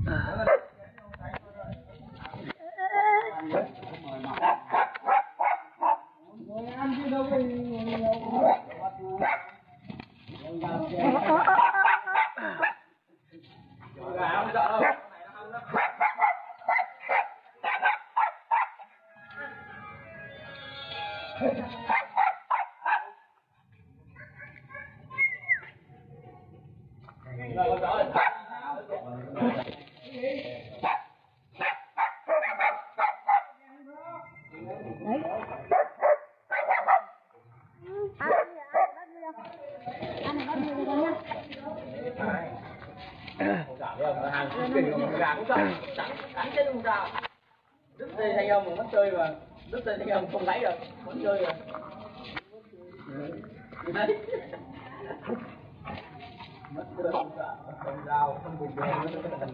Gà cũng xong, đánh chết không sao. Đứt dây thanh âm mà mất chơi mà, đứt dây thanh âm không lấy được, mất chơi rồi. Đấy. Mất chơi không sợ, không dao, không cùng nhau, nó thành.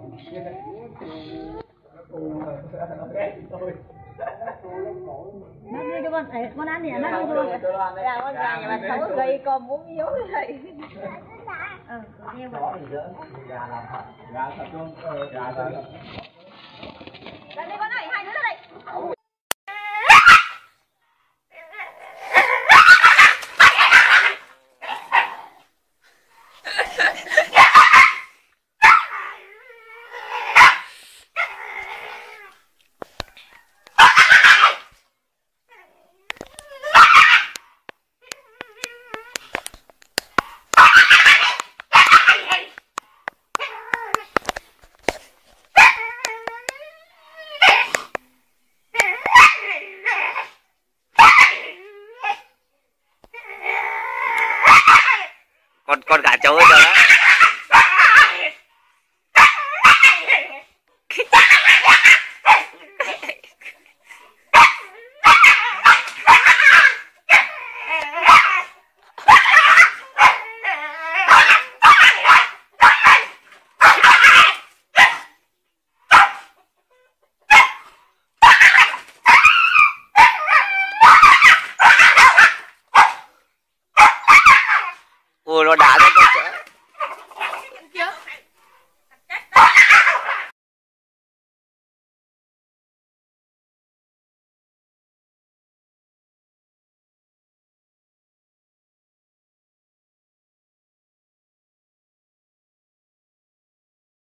Nó đưa cho con ăn thì nó đưa cho con. Dạ con gà nhà bạn xấu gây con muốn yếu vậy. Nghe vào. Gà làm thật, gà thật luôn, gà thật. Đây con ơi, hai đứa đây. Con gà trống hết rồi đó. Ui nó đá